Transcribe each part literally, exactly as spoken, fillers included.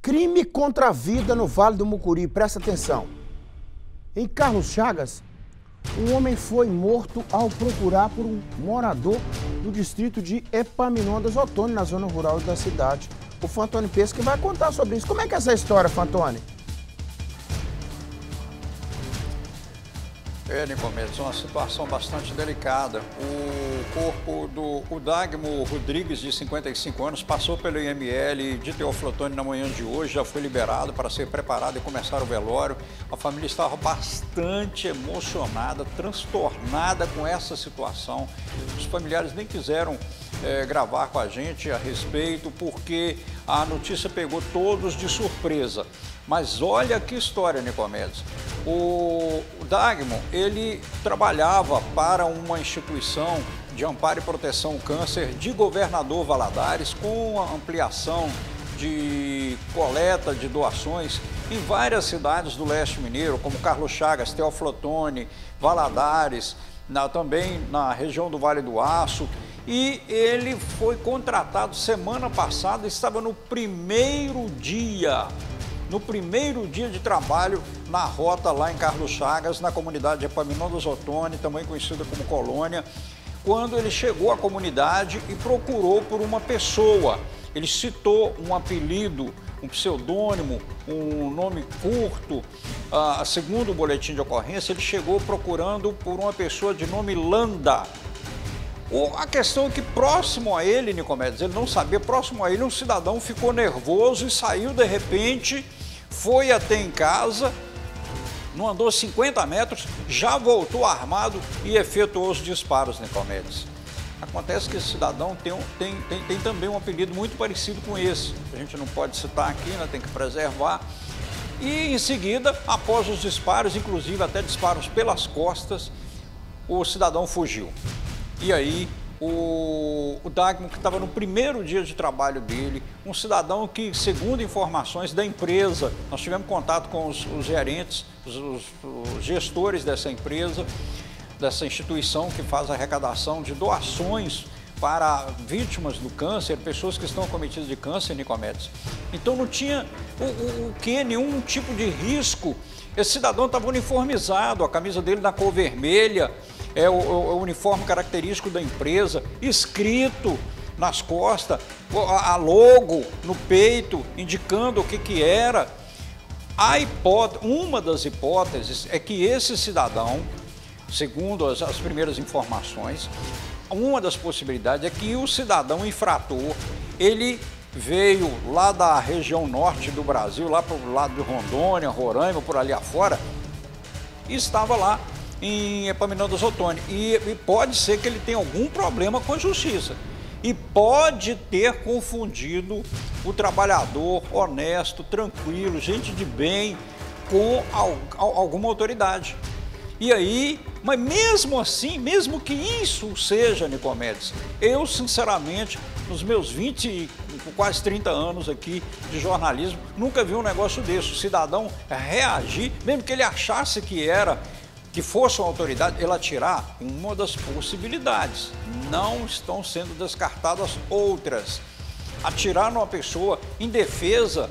Crime contra a vida no Vale do Mucuri, presta atenção. Em Carlos Chagas, um homem foi morto ao procurar por um morador do distrito de Epaminondas Ottoni, na zona rural da cidade. O Fantoni Pesca vai contar sobre isso. Como é que é essa história, Fantoni? É, Nicomedes, uma situação bastante delicada. O corpo do Udagmo Rodrigues, de cinquenta e cinco anos, passou pelo I M L de Teófilo Ottoni na manhã de hoje, já foi liberado para ser preparado e começar o velório. A família estava bastante emocionada, transtornada com essa situação. Os familiares nem quiseram é, gravar com a gente a respeito, porque a notícia pegou todos de surpresa. Mas olha que história, Nicomedes. O Dagmo, ele trabalhava para uma instituição de amparo e proteção ao câncer de Governador Valadares, com a ampliação de coleta de doações em várias cidades do leste mineiro, como Carlos Chagas, Teófilo Ottoni, Valadares, na, também na região do Vale do Aço. E ele foi contratado semana passada, estava no primeiro dia no primeiro dia de trabalho na rota lá em Carlos Chagas, na comunidade de Epaminondas Ottoni, também conhecida como Colônia, quando ele chegou à comunidade e procurou por uma pessoa. Ele citou um apelido, um pseudônimo, um nome curto. Ah, segundo o boletim de ocorrência, ele chegou procurando por uma pessoa de nome Landa. A questão é que próximo a ele, Nicomedes, ele não sabia, próximo a ele um cidadão ficou nervoso e saiu de repente, foi até em casa, não andou cinquenta metros, já voltou armado e efetuou os disparos, Nicomedes. Acontece que esse cidadão tem, tem, tem, tem também um apelido muito parecido com esse, a gente não pode citar aqui, né, tem que preservar. E em seguida, após os disparos, inclusive até disparos pelas costas, o cidadão fugiu. E aí, o, o Dagmo, que estava no primeiro dia de trabalho dele, um cidadão que, segundo informações da empresa, nós tivemos contato com os, os gerentes, os, os, os gestores dessa empresa, dessa instituição que faz a arrecadação de doações para vítimas do câncer, pessoas que estão cometidas de câncer, Nicomedes. Então não tinha o, o, o que, nenhum tipo de risco. Esse cidadão estava uniformizado, a camisa dele na cor vermelha, é o, o uniforme característico da empresa, escrito nas costas, a logo no peito, indicando o que que era. A hipótese, uma das hipóteses é que esse cidadão, segundo as, as primeiras informações, uma das possibilidades é que o cidadão infrator, ele veio lá da região norte do Brasil, lá para o lado de Rondônia, Roraima, por ali afora, e estava lá em Epaminondas Ottoni. E, e pode ser que ele tenha algum problema com a justiça. E pode ter confundido o trabalhador honesto, tranquilo, gente de bem, com al, al, alguma autoridade. E aí, mas mesmo assim, mesmo que isso seja, Nicomedes, eu sinceramente, nos meus vinte, quase trinta anos aqui de jornalismo, nunca vi um negócio desse. O cidadão reagir, mesmo que ele achasse que era, que fosse uma autoridade, ele atirar, uma das possibilidades. Não estão sendo descartadas outras. Atirar numa pessoa indefesa.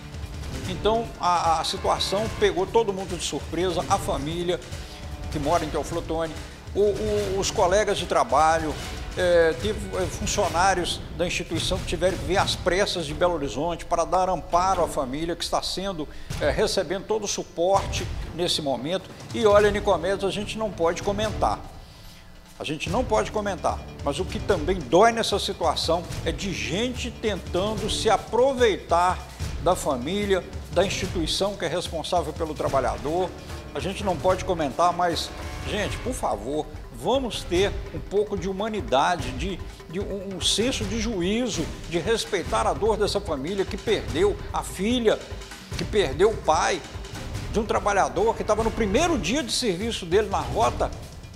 Então a, a situação pegou todo mundo de surpresa, a família que mora em Teófilo Ottoni, o, o, os colegas de trabalho, é, teve funcionários da instituição que tiveram que vir às pressas de Belo Horizonte para dar amparo à família que está sendo, é, recebendo todo o suporte nesse momento. E olha, Nicomedes, a gente não pode comentar, a gente não pode comentar, mas o que também dói nessa situação é de gente tentando se aproveitar da família, da instituição que é responsável pelo trabalhador. A gente não pode comentar, mas, gente, por favor, vamos ter um pouco de humanidade, de, de um, um senso de juízo, de respeitar a dor dessa família que perdeu a filha, que perdeu o pai, de um trabalhador que estava no primeiro dia de serviço dele na rota.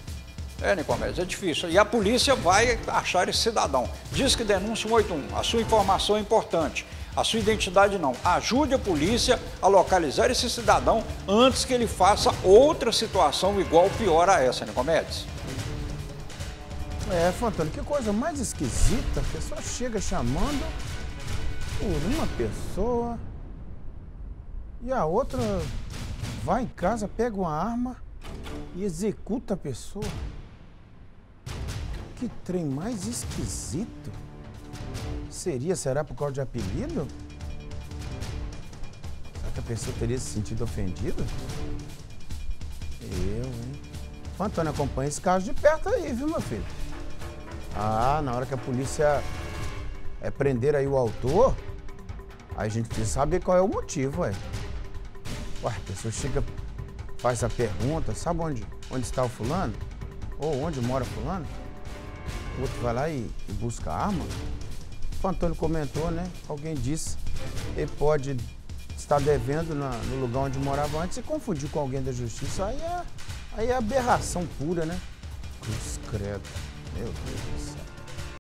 É, Nicomedes, é difícil. E a polícia vai achar esse cidadão. Diz que denúncia um oito um. A sua informação é importante. A sua identidade não. Ajude a polícia a localizar esse cidadão antes que ele faça outra situação igual ou pior a essa, Nicomedes. É, Fantoni, que coisa mais esquisita. A pessoa chega chamando por uma pessoa. E a outra vai em casa, pega uma arma e executa a pessoa. Que trem mais esquisito. Seria, será por causa de apelido? Será que a pessoa teria se sentido ofendida? Eu, hein? O Antônio acompanha esse caso de perto aí, viu, meu filho? Ah, na hora que a polícia é prender aí o autor, aí a gente precisa saber qual é o motivo, ué. Ué, a pessoa chega, faz a pergunta, sabe onde, onde está o fulano? Ou onde mora fulano? O outro vai lá e, e busca a arma. O Antônio comentou, né? Alguém disse que ele pode estar devendo na, no lugar onde morava antes e confundir com alguém da justiça. Aí é, aí é aberração pura, né? Cruz credo. Meu Deus.